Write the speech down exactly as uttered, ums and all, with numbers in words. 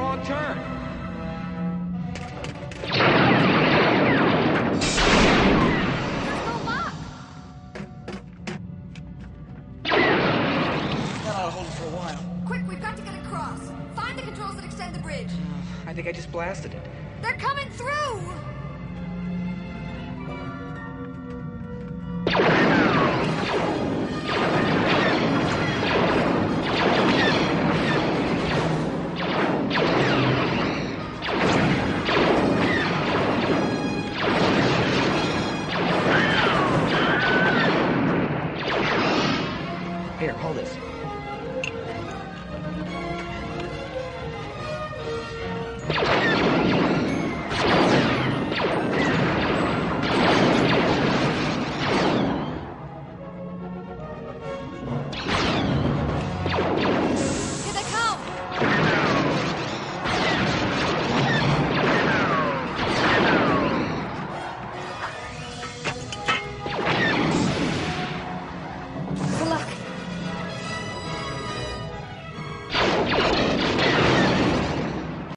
wrong turn. There's no lock. That ought to hold it for a while. Quick, we've got to get across. Find the controls that extend the bridge. I think I just blasted it. They're coming through! Here, hold this.